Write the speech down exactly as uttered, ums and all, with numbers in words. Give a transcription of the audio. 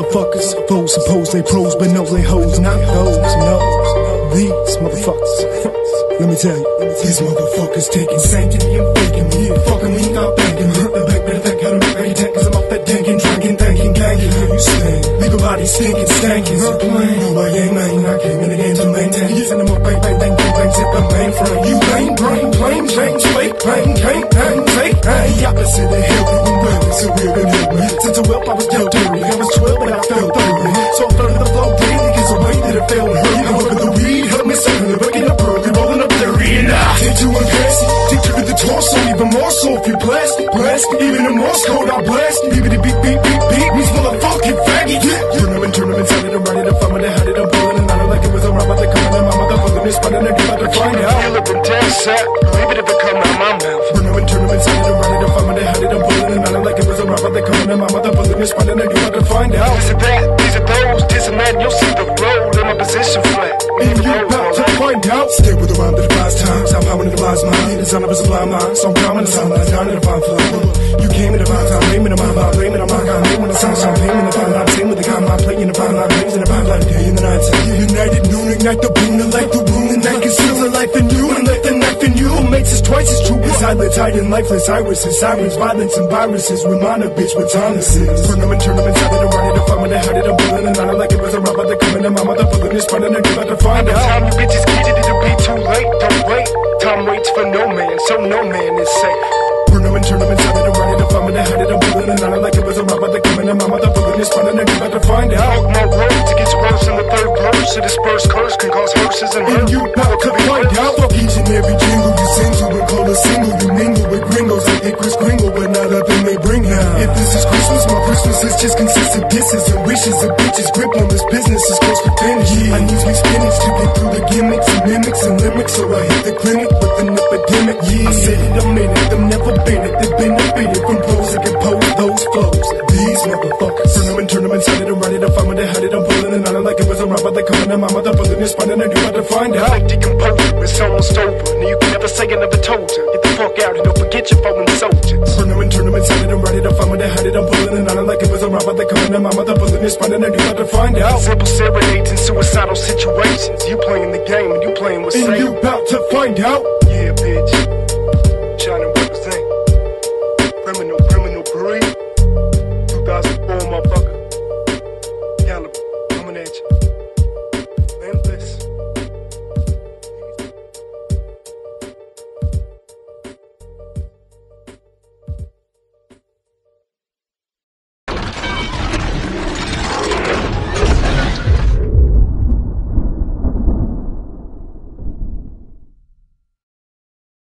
motherfuckers. Foes suppose they pros, but no, they hoes, not those, no. These motherfuckers. Let me tell you, these motherfuckers taking sanctity and faking me. Fucking me, not thanking me. The back better think how to make a tank, cause I'm off that dankin', drinking, thanking, gangin'. How you stink? Legal body stinking, stankin'. So plain. No, I ain't man, I came in the game to maintain. Send them up, bang, bang, bang, bang, bang, zip the mainframe. You ain't brain, plain, change, fake, plain, can't, hang, fake, hang. The opposite of healthy and wellness, so weird and help me. Since a whelp, I was dealt dirty. I was twelve, but I fell through it. So I fell to the flow daily, cause the way that it felt hurt. I work with the weed, help me something, the breaking up early, rolling up dirty. And I hit you and pass it, take you to the torso, even more so if you blast it, blast it. Even in Morse code, I blast it. Beep, beep, beep, beep, beep, beep. These motherfucking faggot. Yeah. Tournament, tournament, started to run it up, I'm gonna had it, I'm pulling and I don't like it was a robot that coming in my motherfucking this, but then I about to find out. You look dead set, leave it if it come out my mouth. Tournament, tournament, started to run it up, I'm gonna had it, I'm pulling and I don't like it was a robot that coming in my motherfucking this, but then I about to find out. These are that, these are those, this and that, you'll see the road in my position flat. And you about to find out. Stay with the rhyme that applies times. I'm powering the device mind. The sound of a sublime mind. So I'm calm in the sound, I'm down in the fine flow. You came in the vibe, time, name in the mind, vibe, in the mind, God, name when the sound, sound, pain in the vibe, not same with the guy, my play in the vibe, not blaze in the vibe, like day in the night. United noon, ignite the boon, and like the wound, and that conceals the life in you, and let the knife in you makes us twice as true. Silent, tight, and lifeless, irises, sirens, violence, and viruses. Remind a bitch what time this is. Tournament, tournament, started to run it up, I'm gonna had it, I'm pulling, and I don't like it was a robot that coming in my motherfucking this, but then I about to find out. Time you bitches get it, it'll be too late, don't wait. Time waits for no man, so no man is safe. Tournament, tournament, started to run it up, I'm gonna had it, I'm pulling, and I don't like it was a robot that coming in my motherfucking this, but then I about to find out. Walk more roads, it gets worse in the third verse. A dispersed curse can cause hearses and hurt. And you about to find out. Fuck each and every jingle you sing to and call a single. You mingle with gringos like they Chris Kringle, but not a thing they bring out. If this is Christmas, my Christmas is just consistent disses and wishes of bitches. Grip on this business is close to finish. Yeah. I use me spinach to get through the gimmicks and mimics and limits, so I hit the clinic with an epidemic. Yeah, I said it a minute, them never been it. They've been defeated from pros that compose those flows. These motherfuckers. Tournament, tournament, started to run it up, I'm gonna had it, I'm pulling, and I don't like it was a robot that coming in my motherfucking this, but then I do about to find out. Like decomposure, it's almost over. Now you can never say I never told you. Get the fuck out and don't forget your fallen soldiers. Tournament, tournament, started to run it up, I'm gonna had it, I'm pulling, and I don't like it was a robot that coming in my motherfucking this, but then I do about to find out. Simple serenades in suicidal situations. You playing the game and you playing with and Satan. And you about to find out. Yeah, bitch.